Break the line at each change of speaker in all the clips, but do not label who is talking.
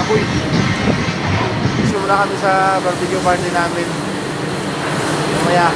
apoy. Simula kami sa barbecue party namin. Mamaya.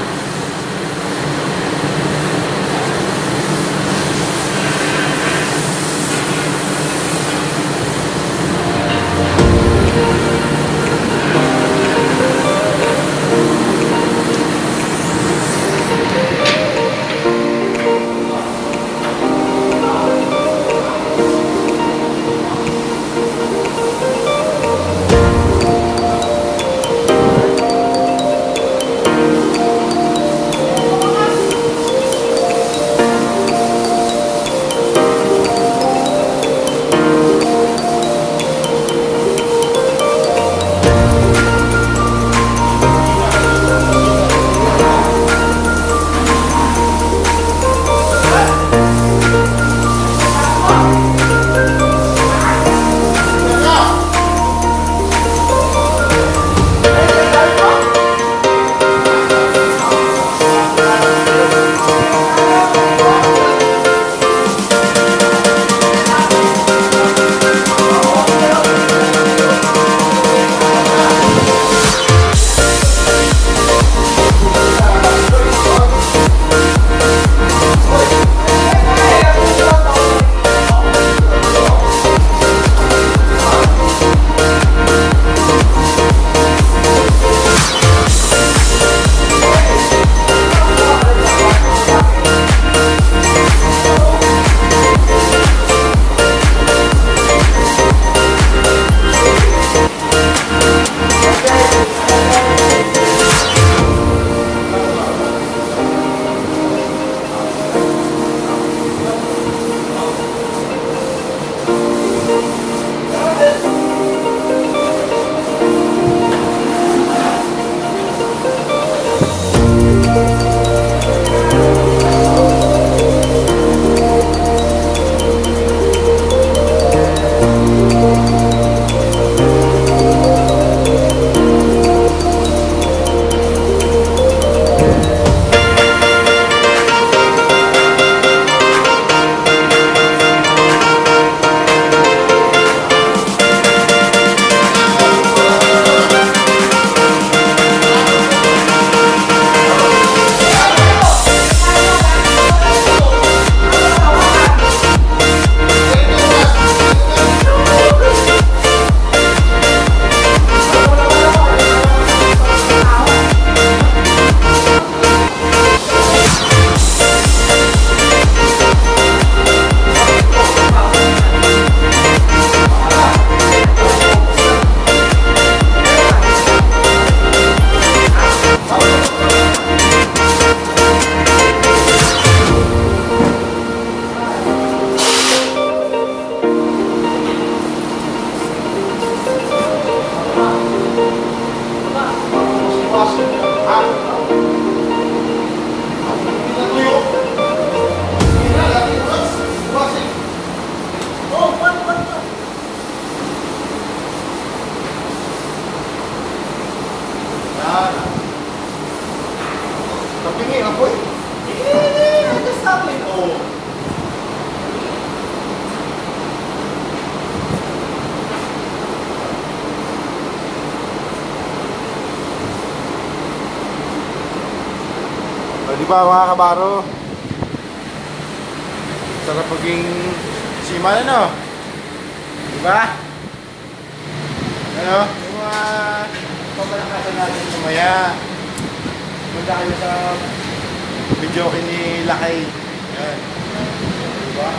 Kapingin ako eh. Just stop it. Oh.
Di ba mga kabaro? Sarap maging siman, ano? Di ba? Ano? Yung mga pamalakasan natin mamaya. Punta kayo sa video ni Lakay. Yan. Di ba?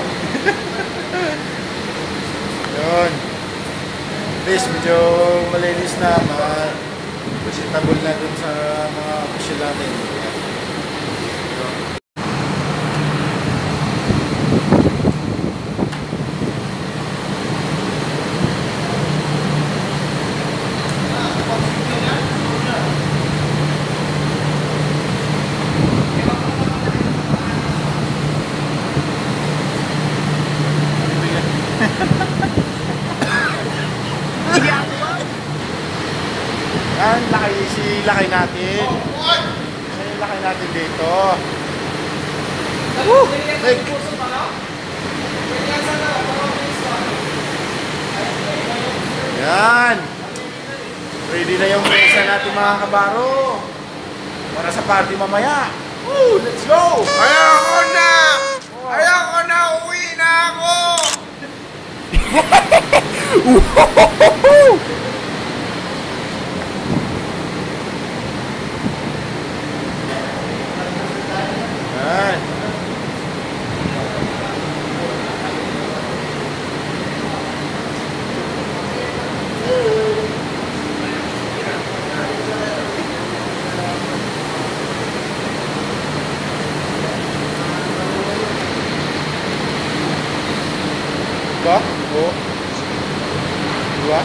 Yun. At least medyo malinis na, presentable na dun sa mga official natin. Yan, lakay natin. Yan, lakay natin dito. Yan. Ready na yung mesa natin mga kabaro. Para sa party mamaya. Woo! Let's go!
Ayoko na! Ayoko na! Uwi na ako!
Yan. Ba? Oo. Diba?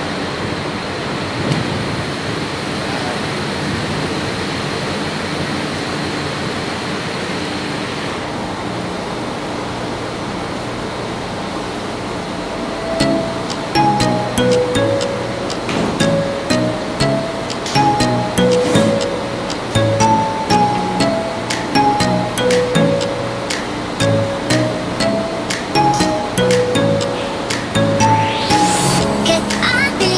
Cause I believe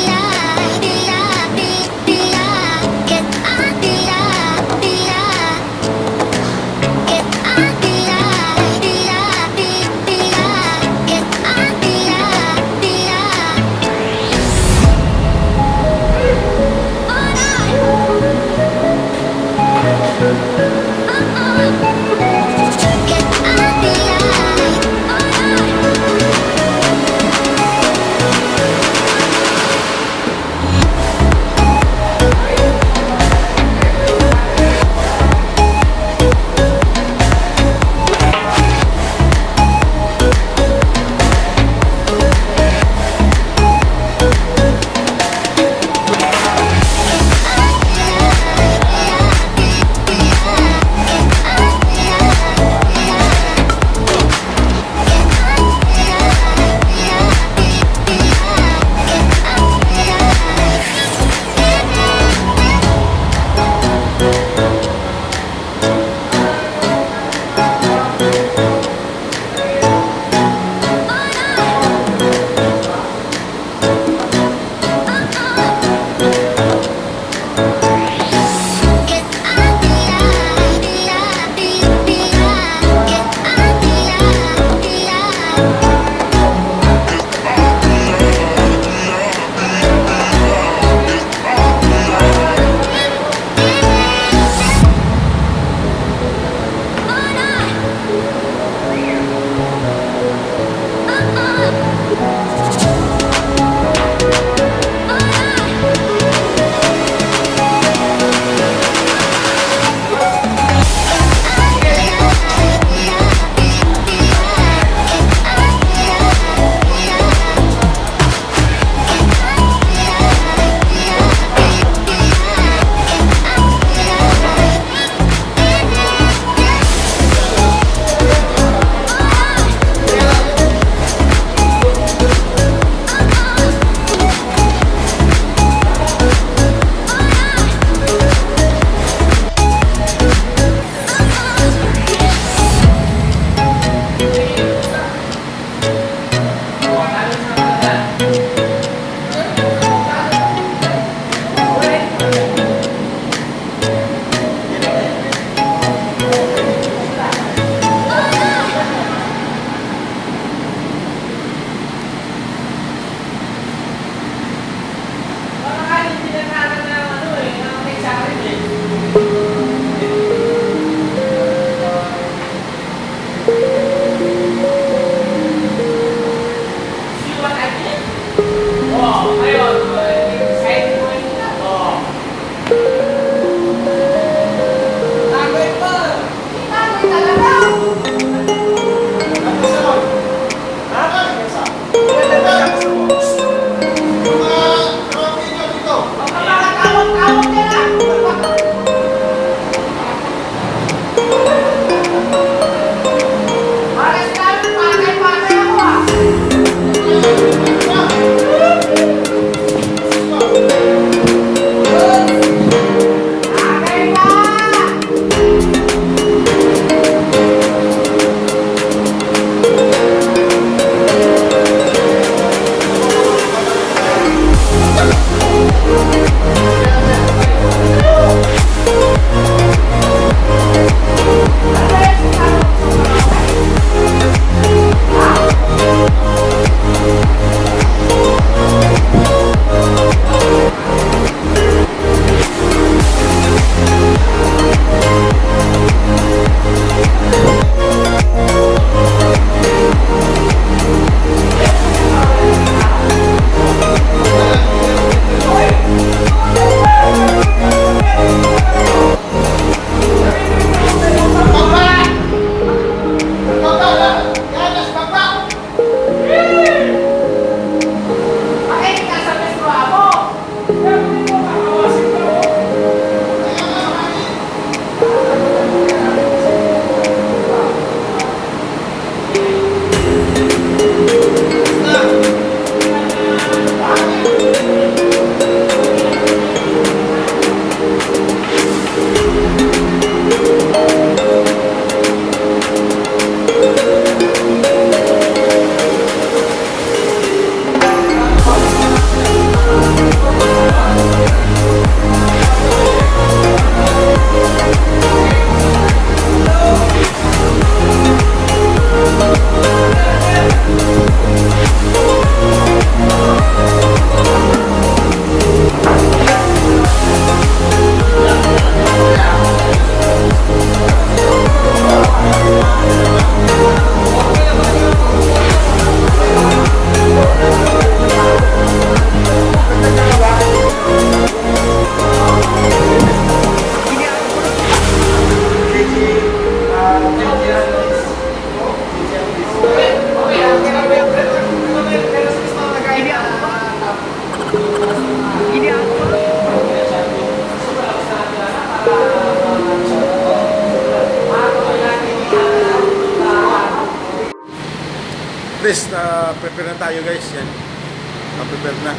Please, prepare na tayo guys. Yan. Prepare na.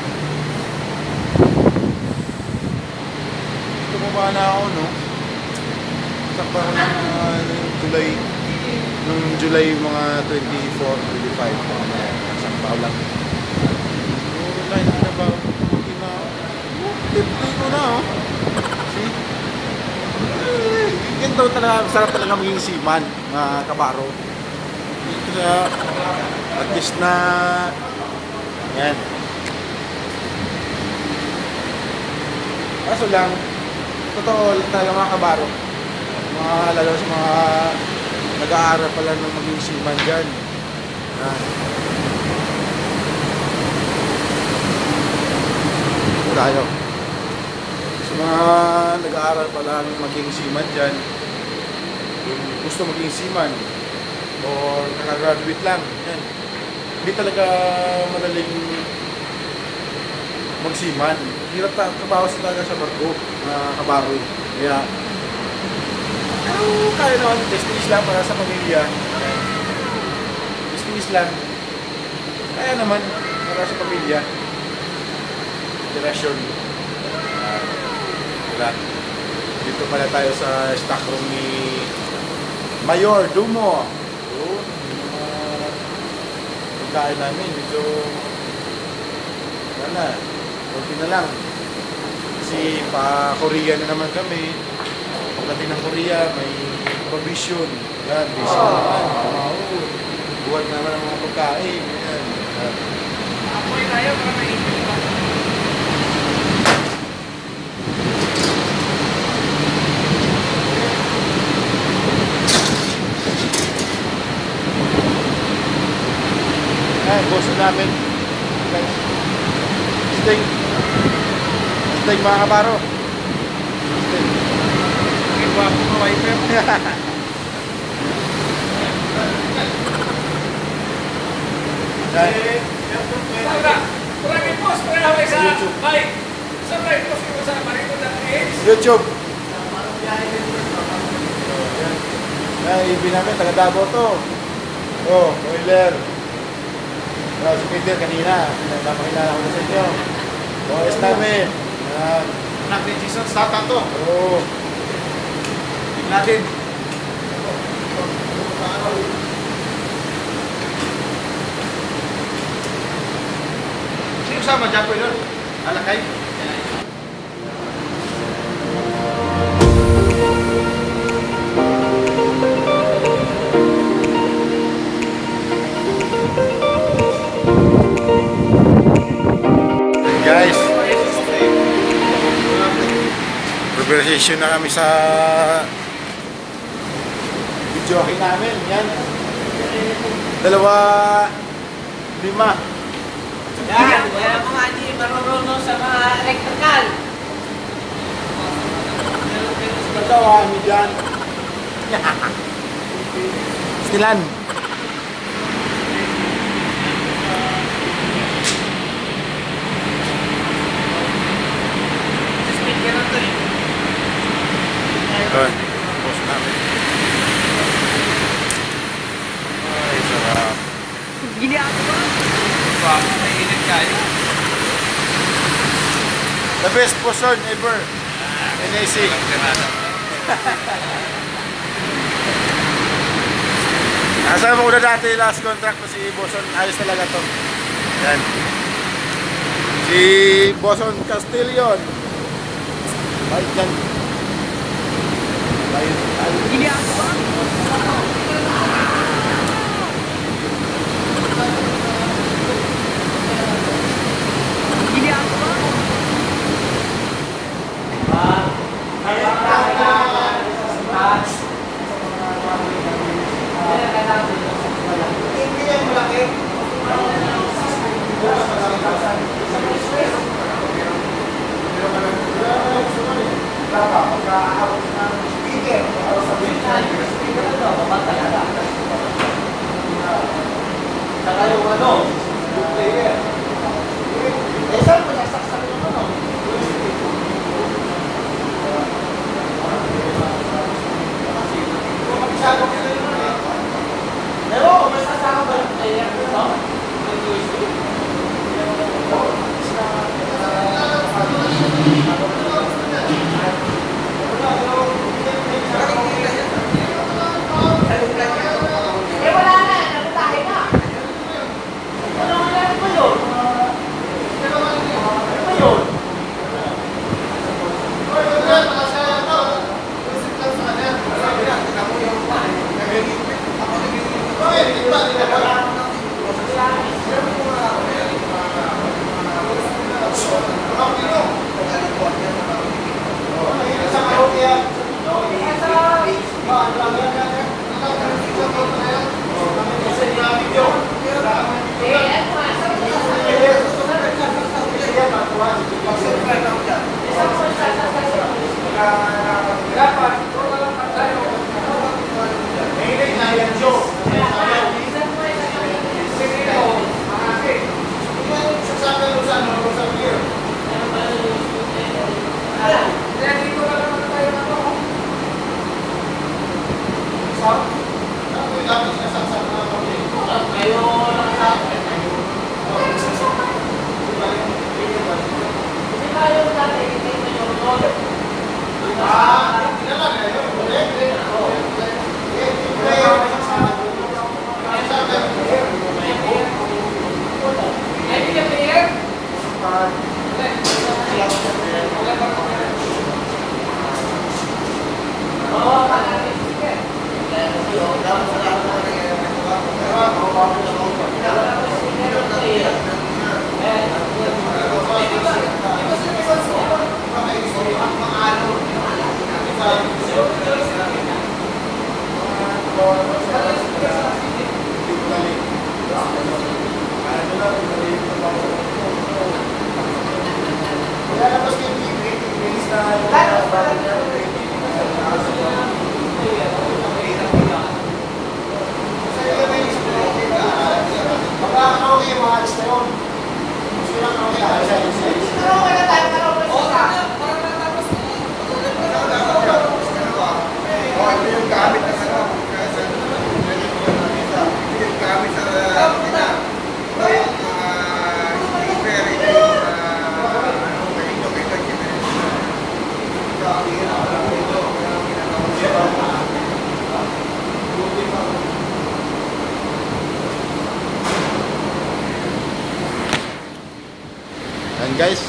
Tumaba na ako, no? Sakpa ko nung July mga 24, 25. Sakpa ko lang. Line na ba? Hindi na. Tiplay ko na, oh. See? Ganito talaga, sarap talaga maging seaman, mga kabaro. Kaya, at least na yan. Kaso lang, totoo talaga mga kabaro, mga lalo sa mga nag-aaral pala ng maging seaman dyan. Tayo sa mga nag-aaral pala ng maging seaman dyan, yung gusto maging seaman or nakagraduate lang, yan. Hindi talaga madaling magsiman. Hirap trabaho sa talaga sa barko, kabaroy. Kaya, kaya naman, testis lang para sa pamilya. Testis lang. Kaya naman, para sa pamilya. Generation. Diba? Dito pala tayo sa stock room ni Mayor Dumo. Kain namin, medyo wala, okay na lang kasi pa-Korea na naman kami. Pagdating ng Korea may provision yan, busy naman, buwan naman ang mga pagkain yan.
Apoy tayo para mainin pa.
Gusto namin sting mga kabaro, sting
Iba ako mga wiper. Maraming post para kami sa bike. Sabay post ko sa Marito ng
YouTube. Ibi namin, taga Davao to. Oh, boiler. Si Peter kanina, napakilala ko na sa inyo. OS namin.
Anak ni Jesus, tata to.
Oo.
Tignan natin. Sino sama dyan po yun? Alakay?
Guys, preparation na kami sa video namin. Yan. 2, 5.
Yan, wala mga hindi marunong sa mga electrical.
Ito, kami dyan. Stilan.
Speaker na to eh.
Post namin. Ay, sarap.
Mainit kayo.
The best potion ever. NAC. Kasama ko na dati last contract ko si Boson. Ayos talaga to. Yan. Si Boson Castillon. Ay, yan.
Saka yung ano, yung player. Eh, saan mo nasaksak yung
Yan guys.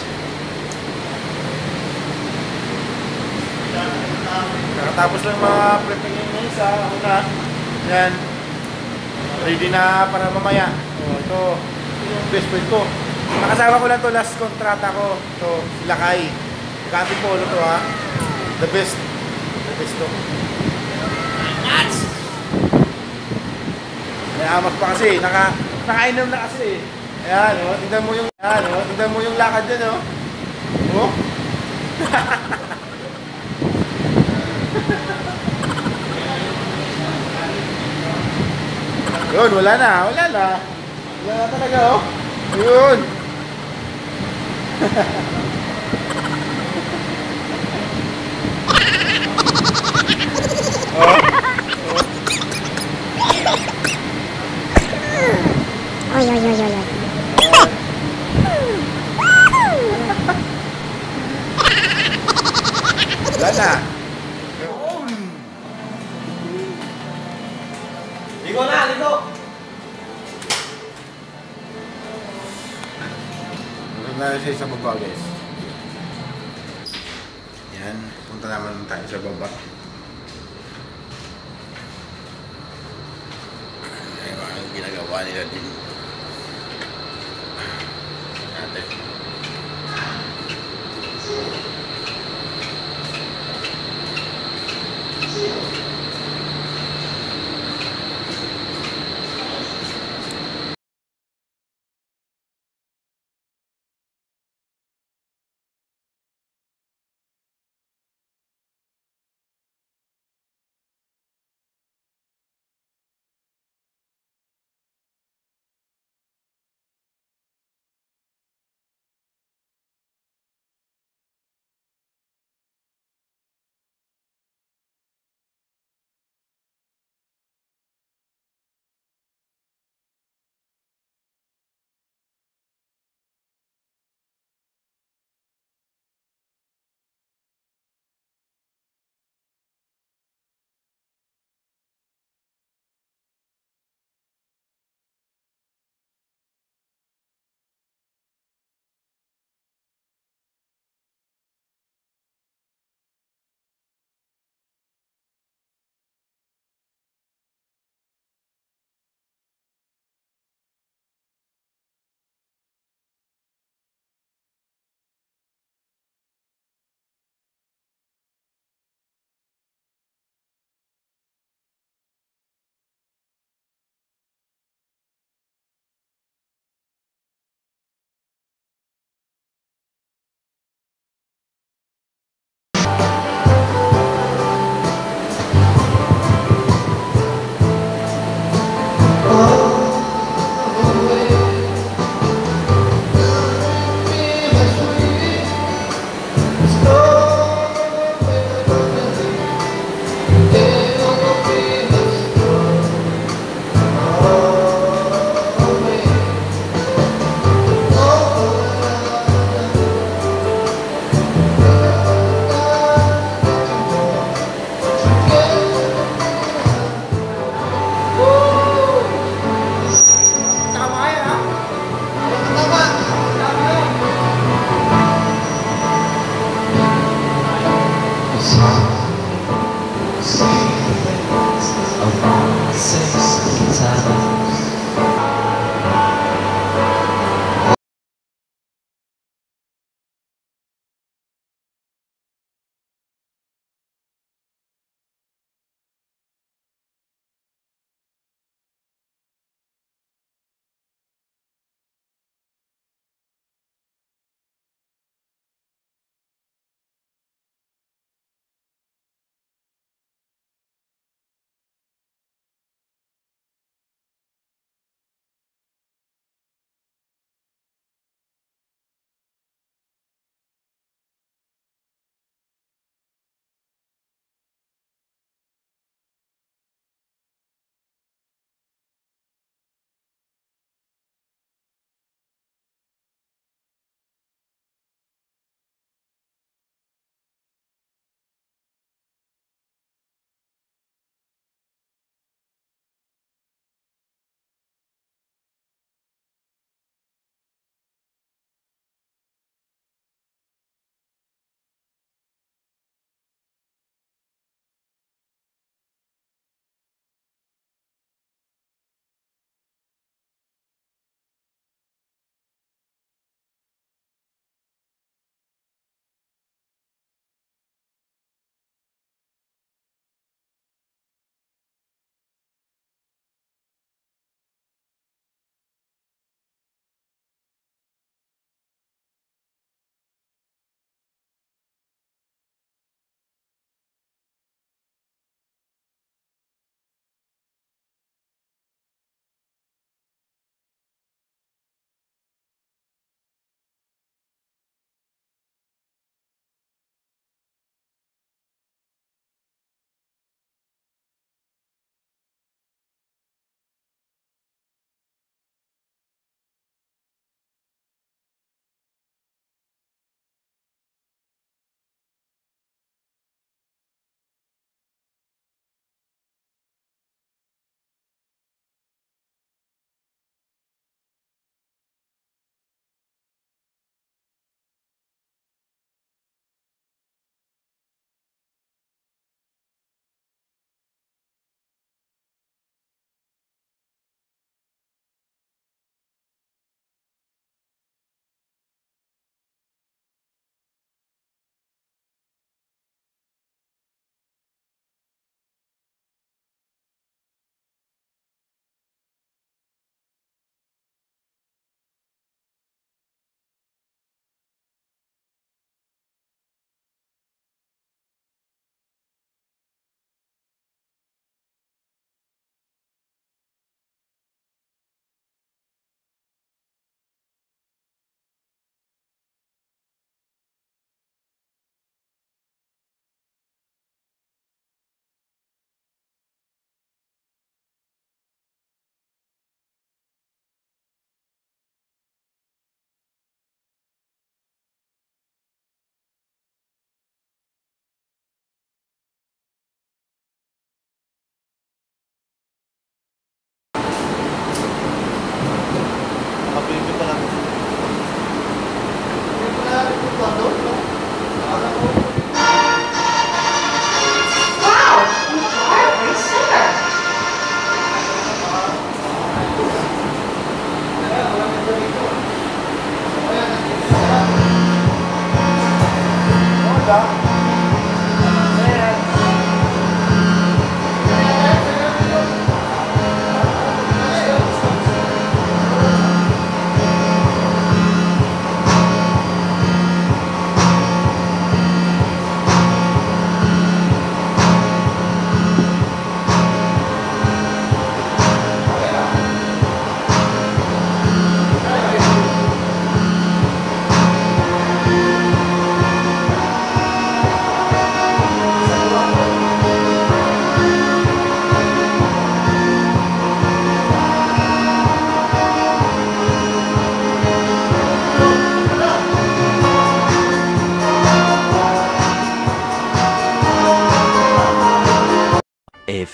Nakatapos lang mga prepping ngayon sa una. Yan. Ready na para mamaya. Ito yung best friend ko. Nakasama ko lang to, last kontrata ko. Ito, si Lakay. Copy polo to ha. The best. The best to. Nuts! May amak pa kasi. Nakainom na kasi. Ayan, oh. Tignan mo yung, ayan, oh. Tignan mo yung lakad dyan, oh. Oh. Yun, wala na. Wala na. Wala na talaga, oh. Yun. Oh.
Oy, oy, oy, oy, oy.
Wala na.
Ligo na, ligo!
Wala na siya sa baba, guys. Yan. Punta naman tayo sa baba. Ayun, ang ginagawa nila din. Ate.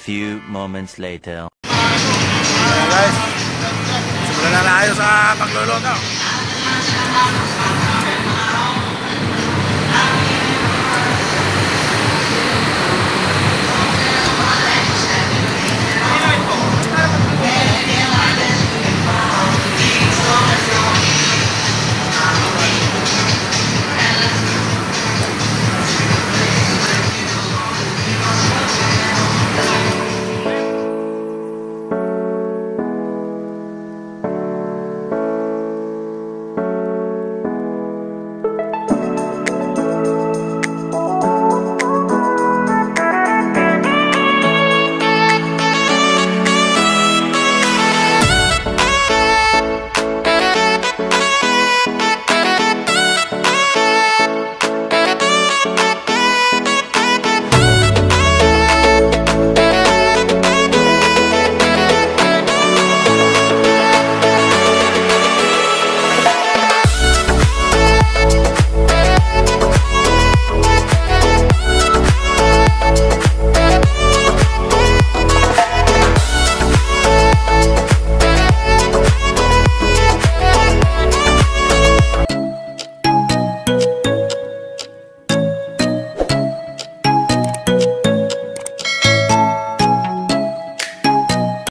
few moments later.
Guys, simulan na tayo sa pagluluto.